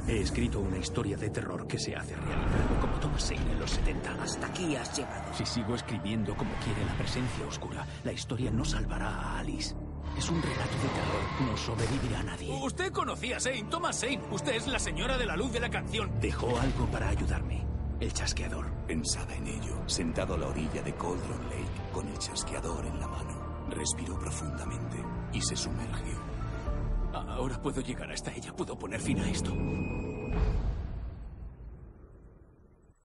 He escrito una historia de terror que se hace realidad, como Thomas Zane en los 70. Hasta aquí has llegado. Si sigo escribiendo como quiere la presencia oscura, la historia no salvará a Alice. Es un relato de terror, no sobrevivirá a nadie. Usted conocía a Zane, Thomas Zane. Usted es la señora de la luz de la canción. Dejó algo para ayudarme, el chasqueador. Pensaba en ello, sentado a la orilla de Cauldron Lake, con el chasqueador en la mano. Respiró profundamente y se sumergió. Ahora puedo llegar hasta ella, puedo poner fin a esto.